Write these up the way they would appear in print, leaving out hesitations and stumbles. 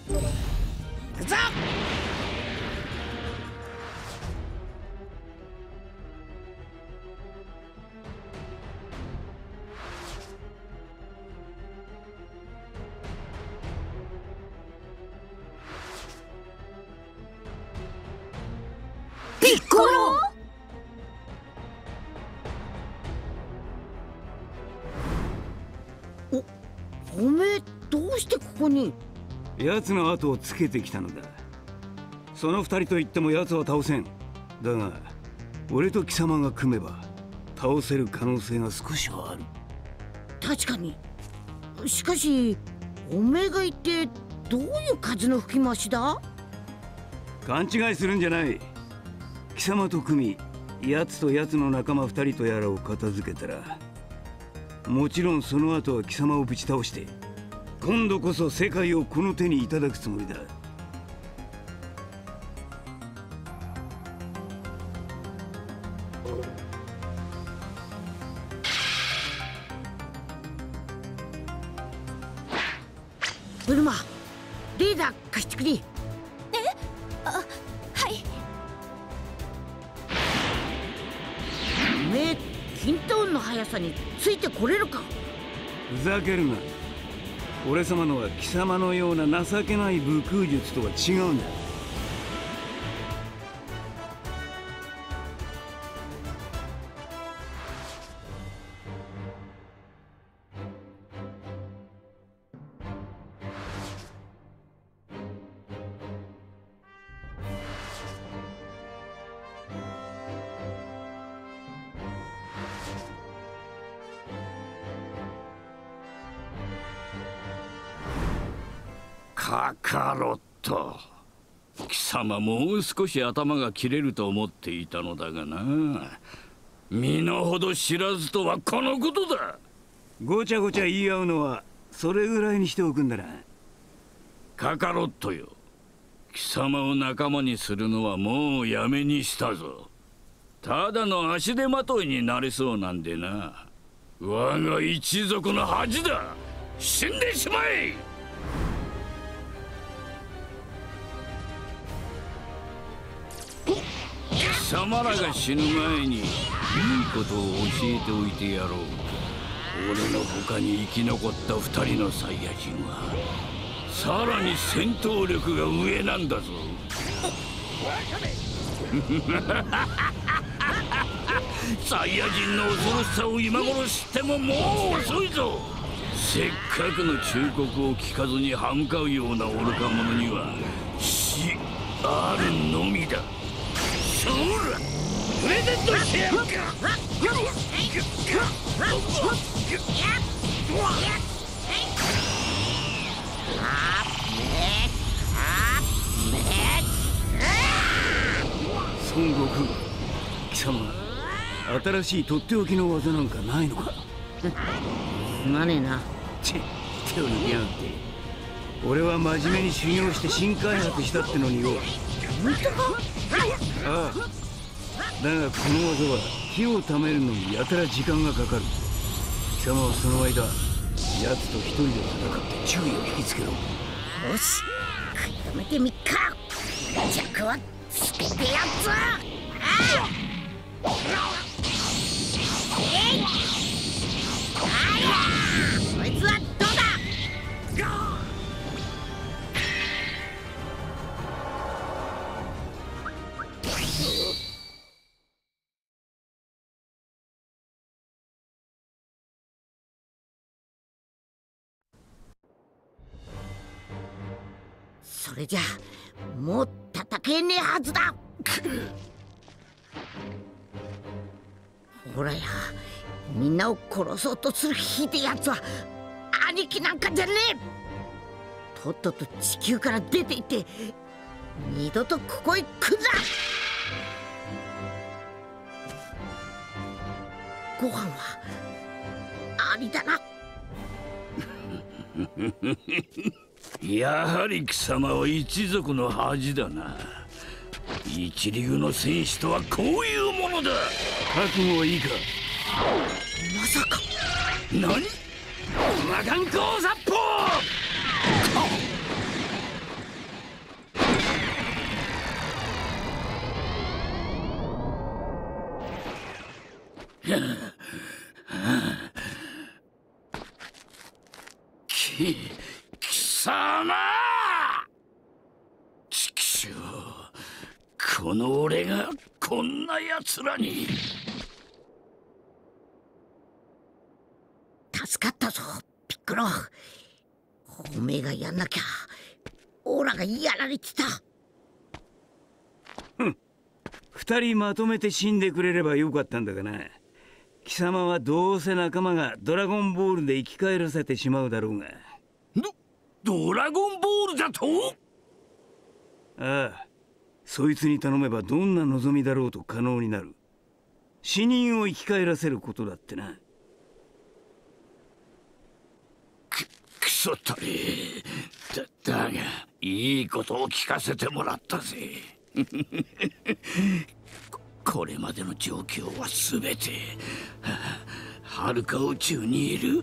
くぞ。ピッコロ。おめえどうしてここに？ 奴の後をつけてきたのだ。その二人といっても奴は倒せん。だが俺と貴様が組めば倒せる可能性が少しはある。 確かに。しかしおめえが一体どういう風の吹き回しだ？ 勘違いするんじゃない。貴様と組み、奴と奴の仲間二人とやらを片付けたら、もちろんその後は貴様をぶち倒して今度こそ世界をこの手にいただくつもりだ。 ブルマ、レーダー貸してくれ。 はい。 おめえキントーンの速さについてこれるか？ ふざけるな。俺様のは貴様のような情けない武空術とは違うんだ。 カカロット、貴様もう少し頭が切れると思っていたのだがな。身の程知らずとはこのことだ。 ごちゃごちゃ言い合うのはそれぐらいにしておくんだな。 カカロットよ、貴様を仲間にするのはもうやめにしたぞ。ただの足手まといになれそうなんでな。我が一族の恥だ。死んでしまえ。貴様らが死ぬ前にいいことを教えておいてやろう。俺の他に生き残った二人のサイヤ人はさらに戦闘力が上なんだぞ。サイヤ人の恐ろしさを今頃知ってももう遅いぞ。せっかくの忠告を聞かずに歯向かうような愚か者には死あるのみだ。そらプレゼントしてやるか。 孫悟空、貴様新しいとっておきの技なんかないのか？ すまねえな。 手を抜きやがって。俺は真面目に修行して新開発したってのによ。 本当か？ ああ、だがこの技は火をためるのにやたら時間がかかる。貴様はその間奴と一人で戦って注意を引きつけろ。 よし、食い止めてみっか。弱はつけてやっぞ。そいつはどうだ？それじゃもう戦えねえはずだ。ほらや、みんなを殺そうとするひでえやつは兄貴なんかじゃねえ。とっとと地球から出ていって二度とここへ来んな。ご飯はありだな。 やはり貴様は一族の恥だな。一流の戦士とはこういうものだ。 覚悟はいいか？ まさか。 何？魔眼光殺法！ 貴様！ちくしょう、この俺がこんな奴らに。 助かったぞピッコロ。おめえがやんなきゃオラがやられてた。 二人まとめて死んでくれればよかったんだがな。貴様はどうせ仲間がドラゴンボールで生き返らせてしまうだろうが。 ドラゴンボールだと？ ああ、そいつに頼めばどんな望みだろうと可能になる。死人を生き返らせることだってな。 クソったれ。だがいいことを聞かせてもらったぜ。これまでの状況は全てはるか宇宙にいる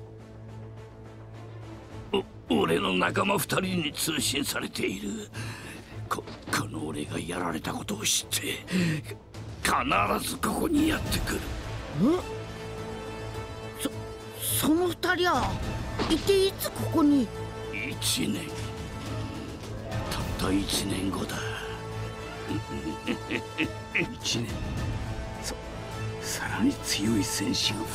俺の仲間2人に通信されている。この俺がやられたことを知って必ずここにやってくる。 その2人は一体いつここに ？1年。たった1年後だ。 1年。さらに強い戦士が2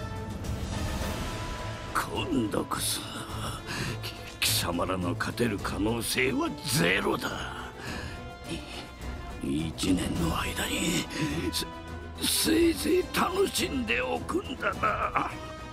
人。今度こそ貴様らの勝てる可能性はゼロだ。1年の間にせいぜい楽しんでおくんだな。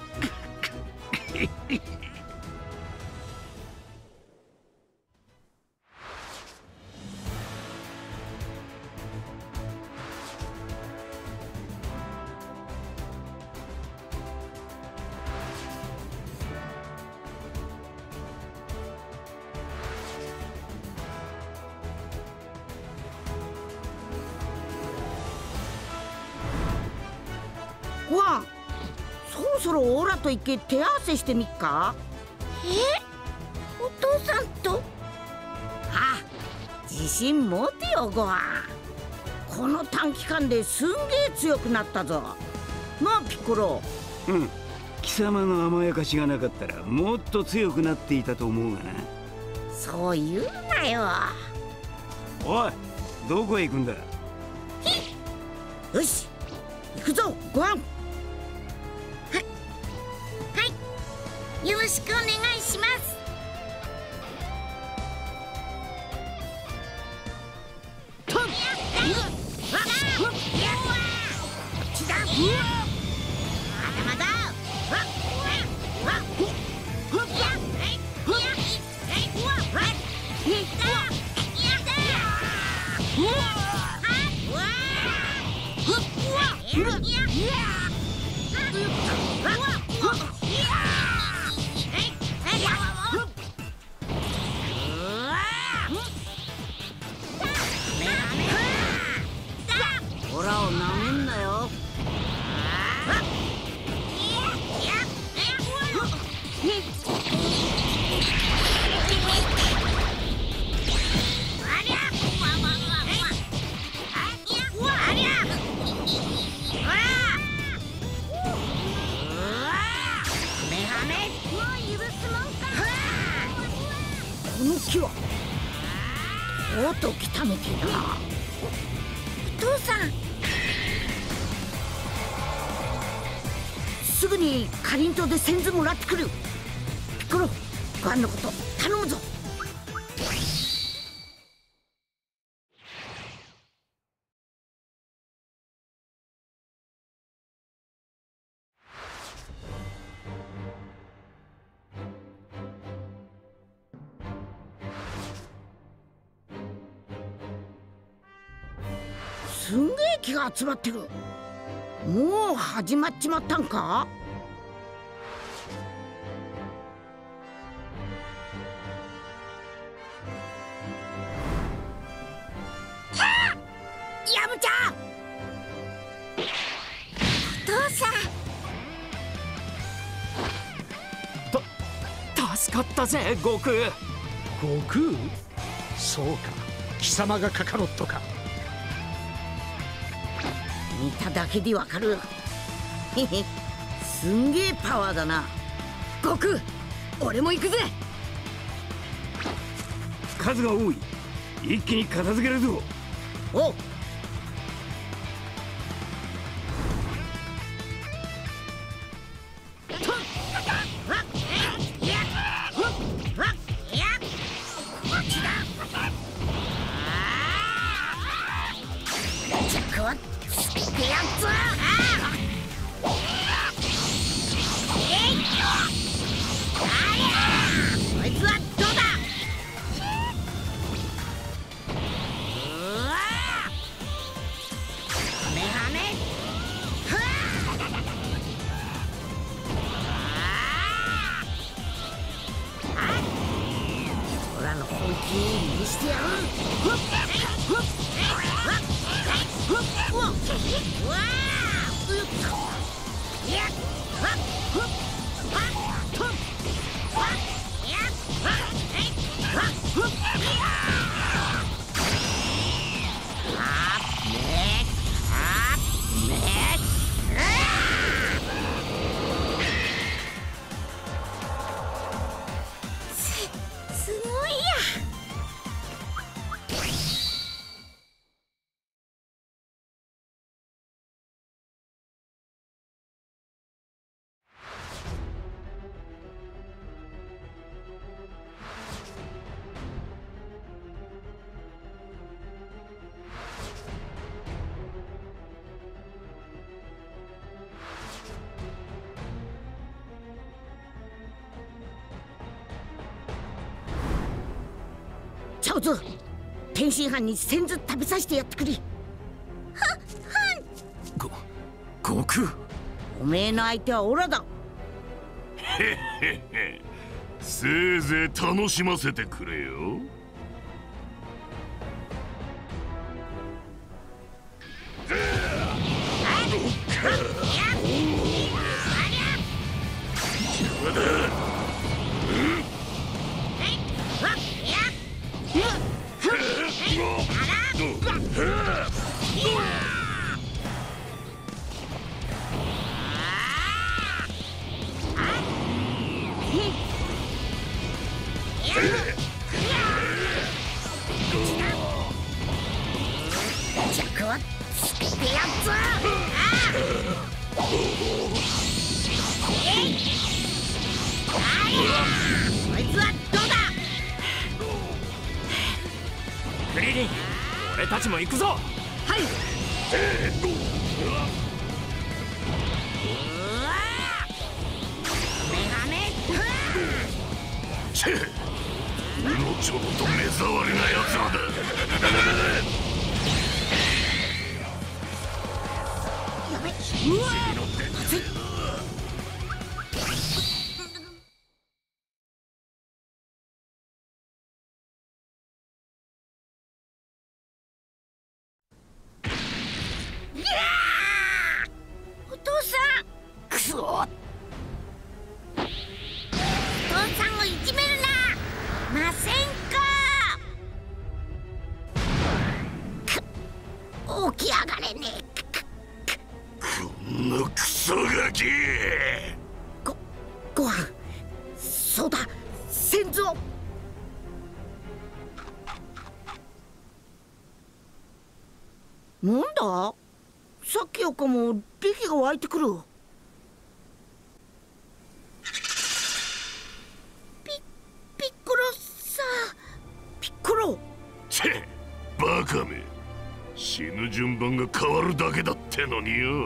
ご飯、そろそろオラと一回手合わせしてみっか。お父さんと？あ、自信持てよご飯。この短期間ですんげえ強くなったぞなあピッコロ。 貴様の甘やかしがなかったらもっと強くなっていたと思うがな。 そう言うなよ。 おい、どこへ行くんだ？ よし行くぞご飯。よろしくお願いします。まだまだ。オラをなめんなよ。この木はとうとう来たみてえだな。お父さん、すぐにかりんとうで先頭もらってくる。ピッコロ、ご飯のこと頼むぞ。すんげえ気が集まってる。もう始まっちまったんか？ヤムちゃん！お父さん。助かったぜ悟空。 悟空？そうか、貴様がカカロットか。 見ただけでわかる。へへ、すんげえパワーだな。悟空、 俺も行くぜ。 数が多い。一気に片付けるぞ。 おう。 すごいや。 チャオズ、天津飯に先ず食べさせてやってくれ。 悟空。 おめえの相手はオラだ。 へへへ。せいぜい楽しませてくれよ。 弱をつけてやっぞ。こいつはどうだ。 クリリン、俺たちも行くぞ。はい。 チェ、のちょっと目障りなやつらだ。 やべ、うわ熱い。お父さん、くそ。お父さんをいじめるな。ませんか。起き上がれねえ。 こんなクソガキ。 ご飯。そうだ、先祖。なんだ、さっきよかも力が湧いてくる。ピッコロさ。ピッコロ。 チェ、バカめ。死ぬ順番が変わるだけだってのによ。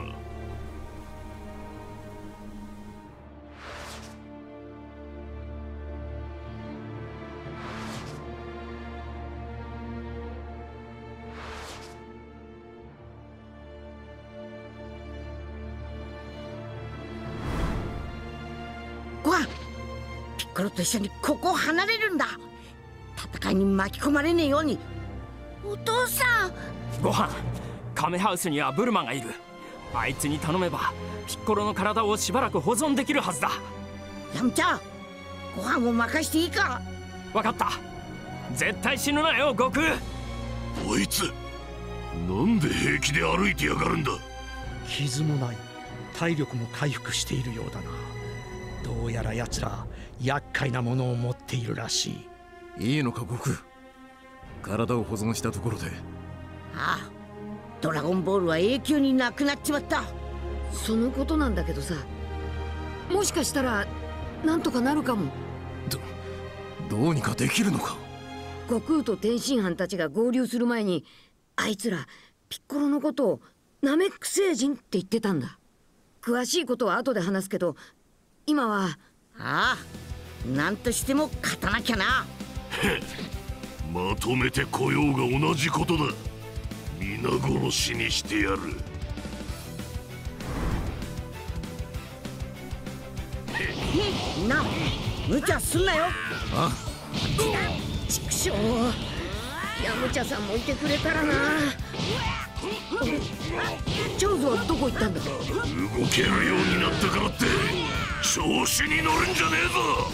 ご飯。ピッコロと一緒にここを離れるんだ。戦いに巻き込まれねえように。お父さん。 ご飯、カメハウスにはブルマがいる。あいつに頼めばピッコロの体をしばらく保存できるはずだ。 ヤムチャ、ご飯を任していいか。 分かった。絶対死ぬなよ、悟空。 こいつなんで平気で歩いてやがるんだ。 傷もない、体力も回復しているようだな。どうやら奴ら厄介なものを持っているらしい。 いいのか悟空。体を保存したところで。 ああ、ドラゴンボールは永久になくなっちまった。 そのことなんだけどさ、もしかしたらなんとかなるかも。 どうにかできるのか。 悟空と天津飯たちが合流する前に、あいつらピッコロのことをナメック星人って言ってたんだ。詳しいことは後で話すけど、今は。 ああ、なんとしても勝たなきゃな。 まとめてこようが同じことだ。皆殺しにしてやる。 な、無茶すんなよ。 あ、 畜生、ヤムチャさんもいてくれたらな。チョウズはどこ行ったんだ。 動けるようになったからって調子に乗るんじゃねえぞ。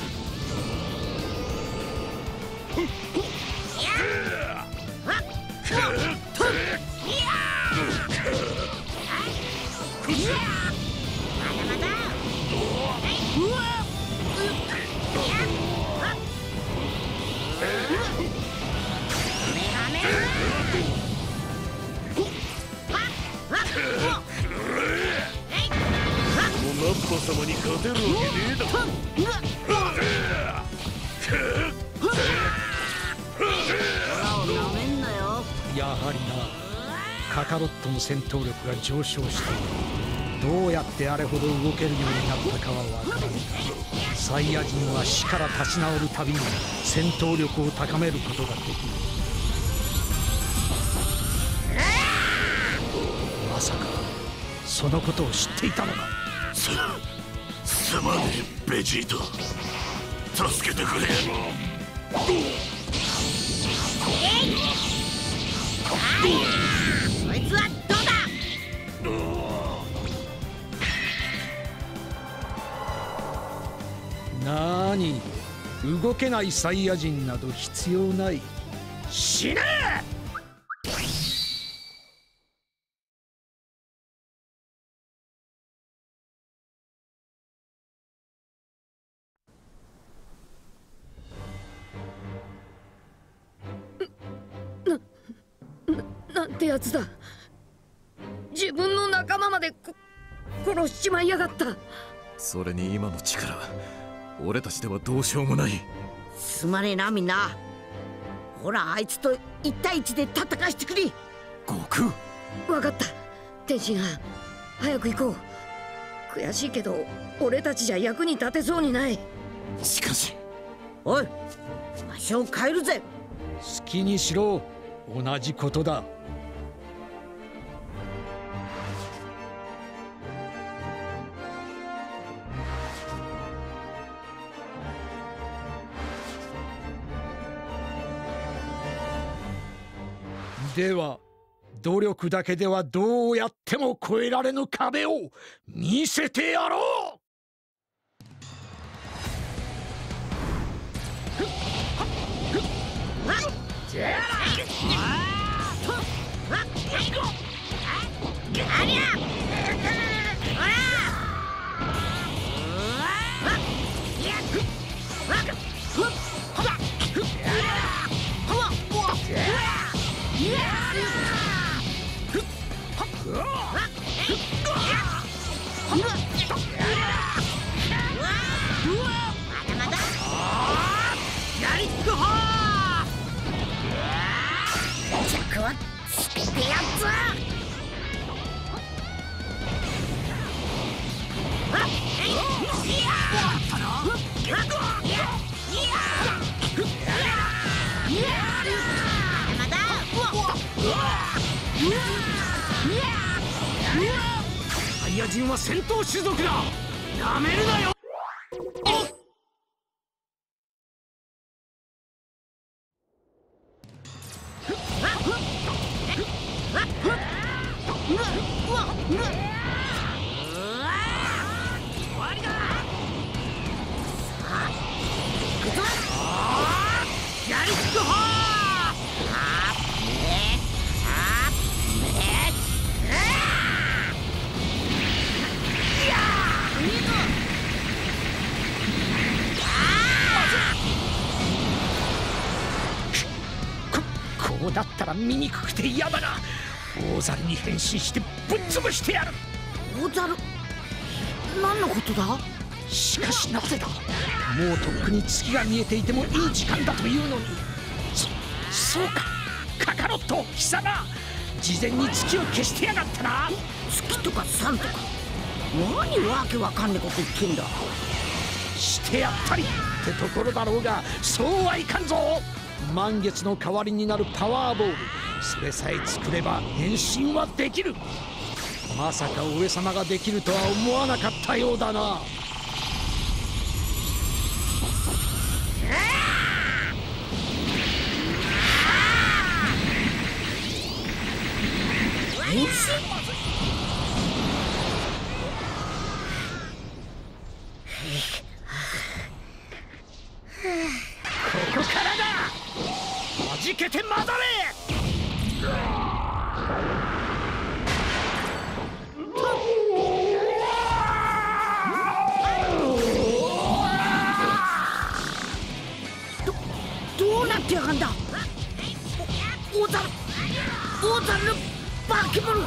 ナッパ様に勝てるわけねえだろ。 やはりな、カカロットの戦闘力が上昇した。どうやってあれほど動けるようになったかは分からないが、サイヤ人は死から立ち直るたびに戦闘力を高めることができる。まさかそのことを知っていたのか。 すまねえベジータ、助けてくれ。 そいつはどうだ。 なーに、動けないサイヤ人など必要ない。死ねえ。 なんてやつだ。自分の仲間まで殺しちまいやがった。 それに今の力、俺たちではどうしようもない。 すまねえなみんな。ほら、あいつと1対1で戦わしてくれ。 悟空。 分かった、天津飯、早く行こう。悔しいけど俺たちじゃ役に立てそうにない。 しかし。 おい、場所を変えるぜ。 好きにしろ、同じことだ。では、努力だけではどうやっても越えられぬ壁を見せてやろう。サイヤ人は戦闘種族だ。やめるなよ。 あそうだったら醜くて嫌だが、大猿に変身してぶっ潰してやる。 大猿？何のことだ？ しかしなぜだ。もうとっくに月が見えていてもいい時間だというのに。そうか、カカロット貴様、事前に月を消してやがったな。 月とか3とか何わけわかんねえこと言ってんだ。 してやったりってところだろうが、そうはいかんぞ。満月の代わりになるパワーボール、それさえ作れば変身はできる。まさか上様ができるとは思わなかったようだな。 変身？ ここからだ。弾けて混ざれ。 どうなってやがんだ。大猿の化け物。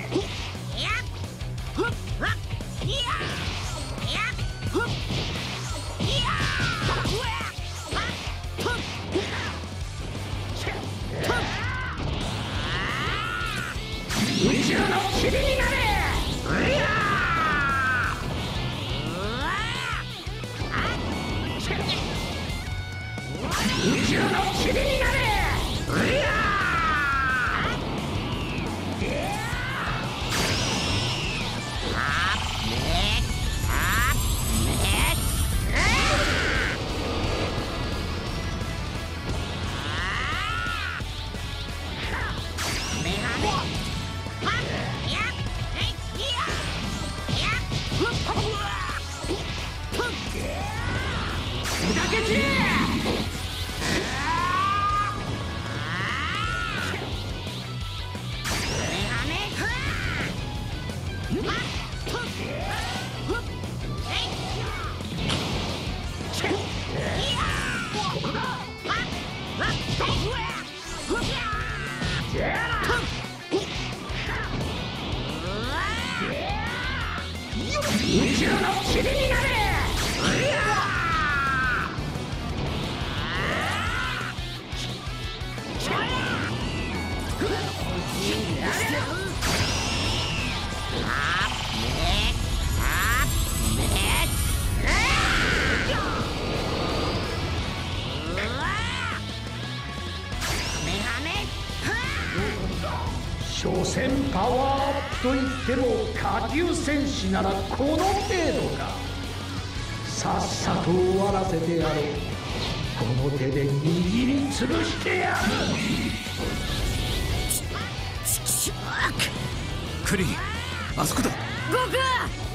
宇宙の霧になれ。宇宙の霧になれ。所詮パワーアップといっても下級戦士ならこの程度か。さっさと終わらせてやろう。この手で握りつぶしてやる。 クリーン、あそこだ。 悟空！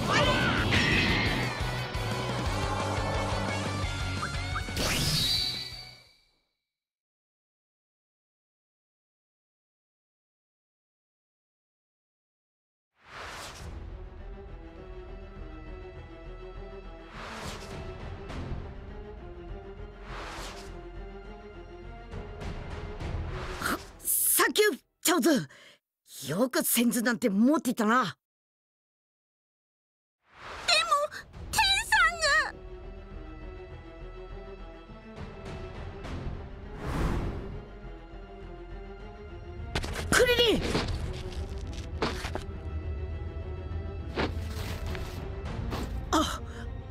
サンキューチャオズ。よくセンズなんて持っていたな。クリリン！あ、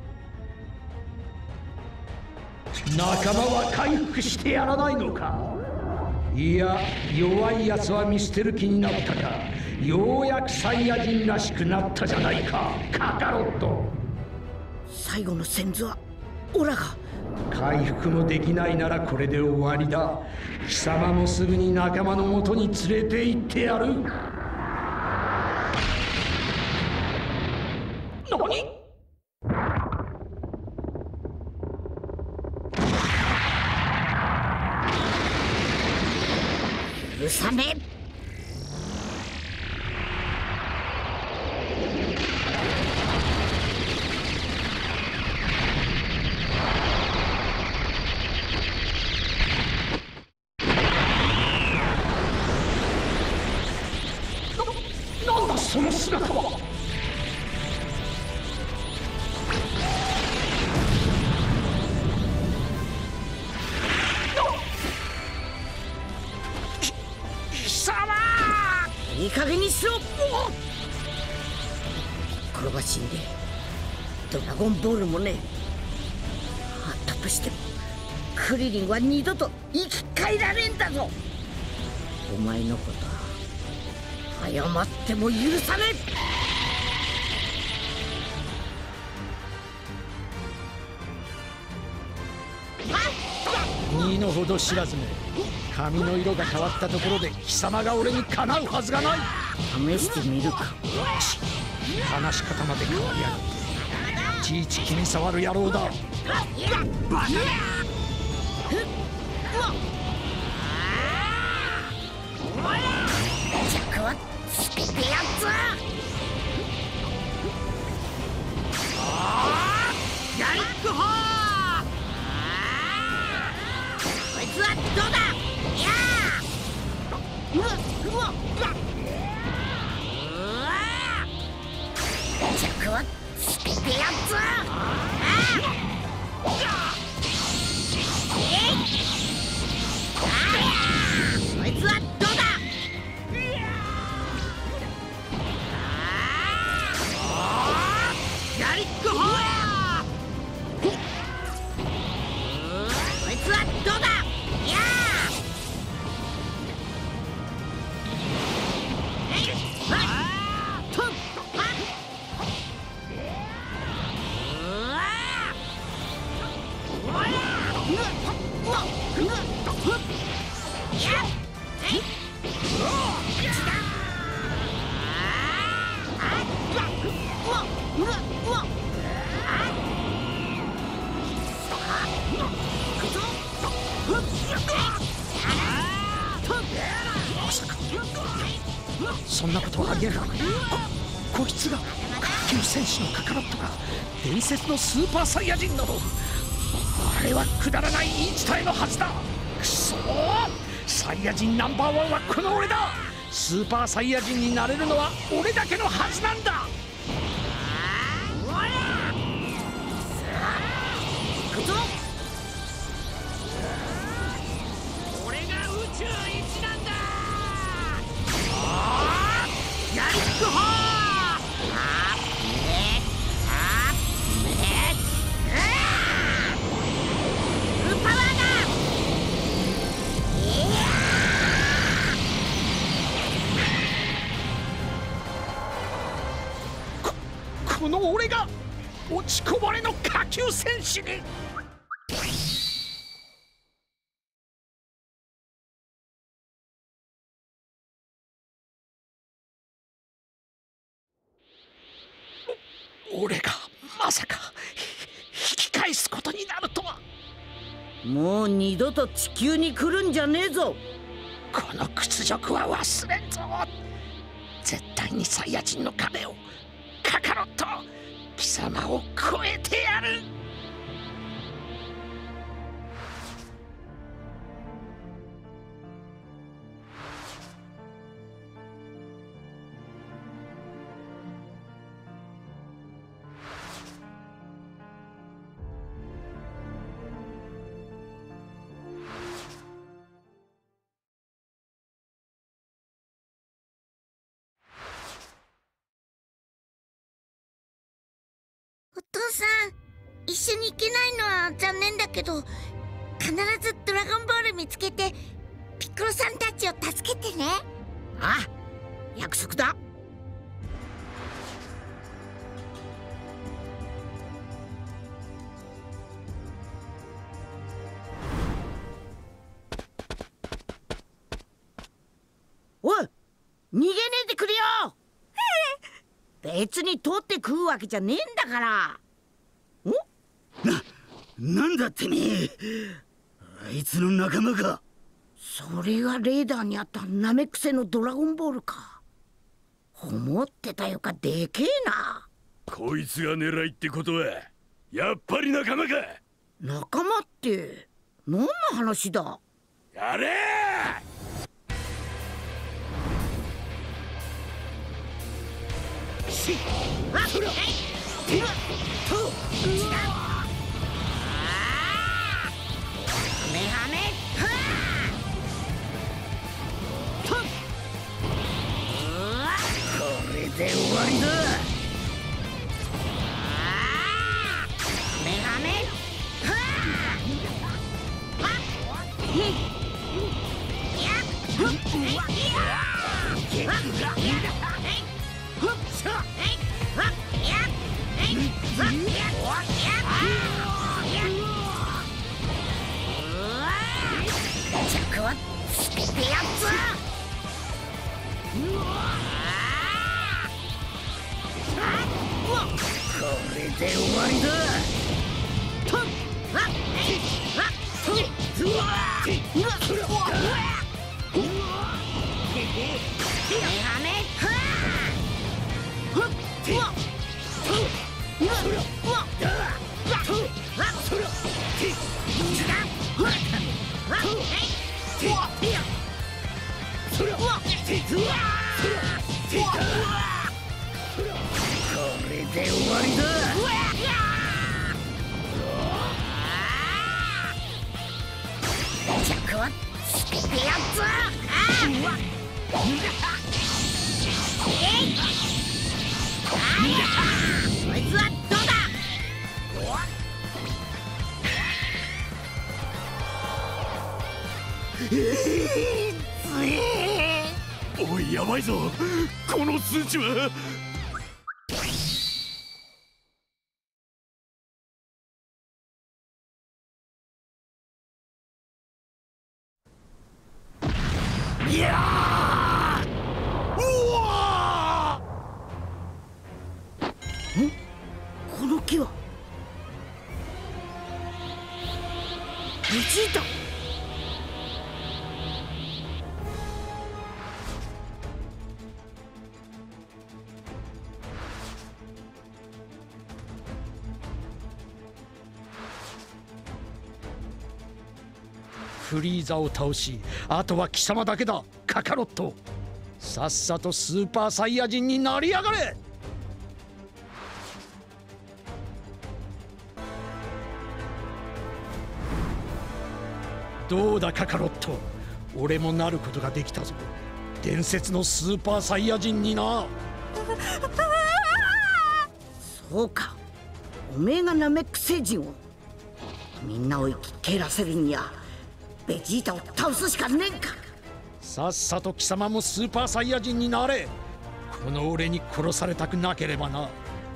仲間は回復してやらないのか。いや、弱いやつは見捨てる気になったか。ようやくサイヤ人らしくなったじゃないか、カカロット。 最後のセンズはオラが。 回復もできないならこれで終わりだ。貴様もすぐに仲間のもとに連れて行ってやる。何？ 許さねえ。 い加減にしろ。転ばしんでドラゴンボールもね、あったとしてもクリリンは二度と生き返られんだぞ。お前のことは謝っても許さね身の程知らずめ、髪の色が変わったところで貴様が俺にかなうはずがない。 試してみるか。 話し方まで変わりやがって、いちいち気に障る野郎だ。 バカ客はつけてやっぞ。やりっくほー。こいつはどうだ。いやー、うわ客はつけてやっぞ。こいつはどうだ。やりっくほー。こいつはどうだ。いやそんなことはありえる。こいつが下級戦士のカカロットが伝説のスーパーサイヤ人など。あれはくだらない言い伝えのはずだ。くそー、サイヤ人ナンバーワンはこの俺だ。スーパーサイヤ人になれるのは俺だけのはずなんだ。 行くぞ。 俺が宇宙一なんだ。 やりっくほー。 この俺が落ちこぼれの下級戦士に。俺がまさか引き返すことになるとは。 もう二度と地球に来るんじゃねえぞ。 この屈辱は忘れんぞ。絶対にサイヤ人の壁を、カカロット、貴様を超えてやる。 お父さん、一緒に行けないのは残念だけど、必ずドラゴンボール見つけてピッコロさんたちを助けてね。ああ、約束だ。おい、逃げねえでくれよ。別に取って食うわけじゃねえんだから。 なんだってめえ、あいつの仲間か。 それがレーダーにあったナメック星のドラゴンボールか。思ってたよかでけえな。 こいつが狙いってことはやっぱり仲間か。 仲間って何の話だ。 やれしっ、あっ、メハメッりだ。メガメ着はつけてやつ。これで終わりだ。これで終わりだ。着はつけてやつ。そいつはどうだ。 おい、やばいぞ、この数値は。 いやー、うわー。ん？この木はベジータ。 フリーザを倒し、あとは貴様だけだ、カカロット。さっさとスーパーサイヤ人になりやがれ。どうだカカロット、俺もなることができたぞ。伝説のスーパーサイヤ人にな。 そうか、おめえがナメック星人を。みんなを生き返らせるにはベジータを倒すしかねえんか。 さっさと貴様もスーパーサイヤ人になれ。この俺に殺されたくなければな。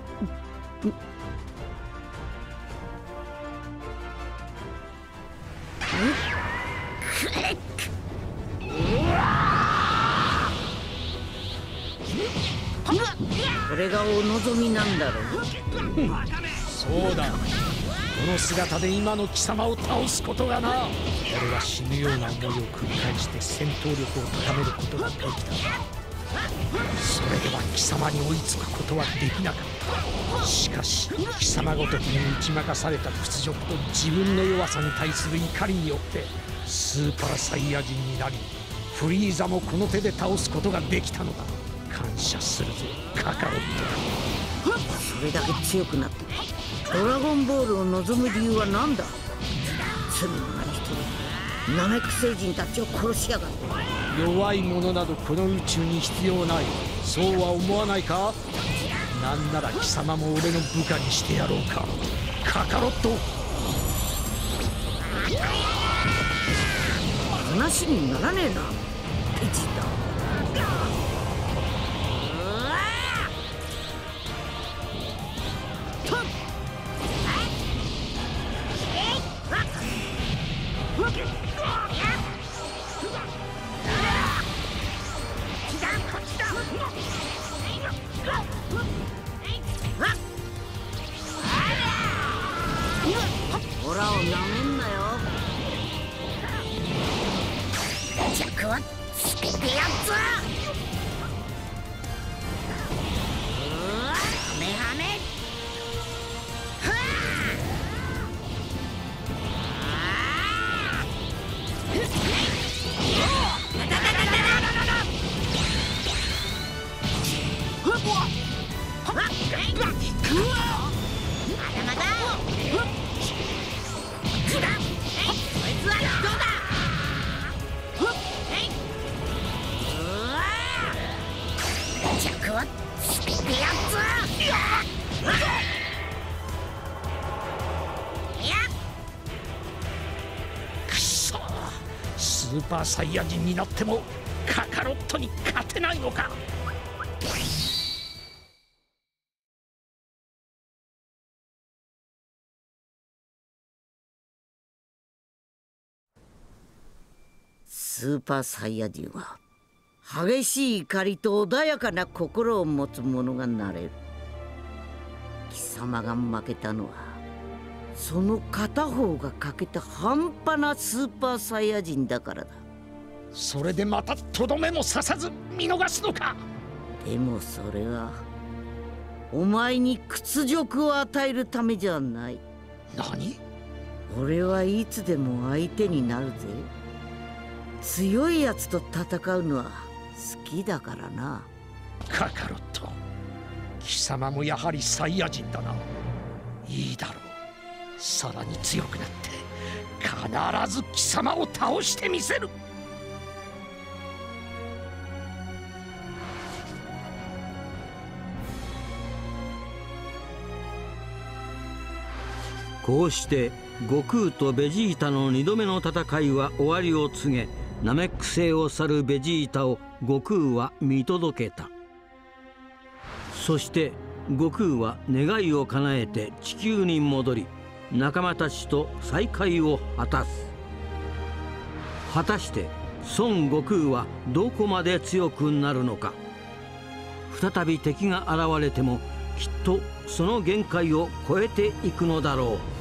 これがお望みなんだろう。 そうだ、この姿で今の貴様を倒すことがな。俺は死ぬような思いを繰り返して戦闘力を高めることができた。それでは貴様に追いつくことはできなかった。しかし貴様ごときに打ち負かされた屈辱と自分の弱さに対する怒りによってスーパーサイヤ人になり、フリーザもこの手で倒すことができたのだ。感謝するぞカカロット。 それだけ強くなってドラゴンボールを望む理由は何だ。罪のない人でナメック星人たちを殺しやがる。 弱いものなどこの宇宙に必要ない。そうは思わないか。なんなら貴様も俺の部下にしてやろうかカカロット。 話にならねえなベジータ。オラをなめんなよ。着はつけてやつ。ハメハメ。 スーパーサイヤ人になってもカカロットに勝てないのか。 スーパーサイヤ人は激しい怒りと穏やかな心を持つ者がなれる。貴様が負けたのはその片方が欠けた半端なスーパーサイヤ人だからだ。 それでまたとどめも刺さず見逃すのか。 でもそれはお前に屈辱を与えるためじゃない。 何？ 俺はいつでも相手になるぜ。強いやつと戦うのは好きだからな。 カカロット、貴様もやはりサイヤ人だな。いいだろう、さらに強くなって必ず貴様を倒してみせる。 こうして悟空とベジータの2度目の戦いは終わりを告げ、ナメック星を去るベジータを悟空は見届けた。そして悟空は願いを叶えて地球に戻り、仲間たちと再会を果たす。果たして孫悟空はどこまで強くなるのか。再び敵が現れてもきっとその限界を超えていくのだろう。